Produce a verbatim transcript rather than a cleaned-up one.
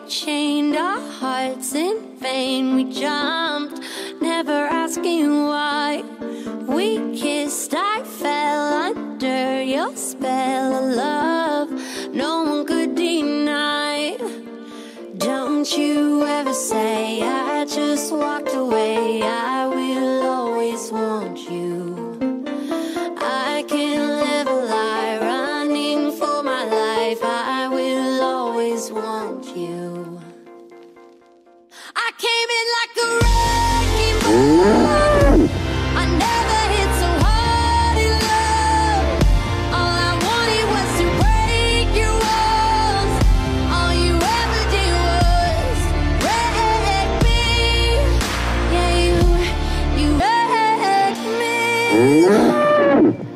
chained our hearts in vain. We jumped, never asking why. We kissed, I fell under your spell of love no one could deny. Don't you ever say I just walked away. I will always want you. I can't live a lie, running for my life. I will always want you. I came in like a wrecking ball. I never hit so hard in love. All I wanted was to break your walls. All you ever did was wreck me. Yeah, you, you wrecked me.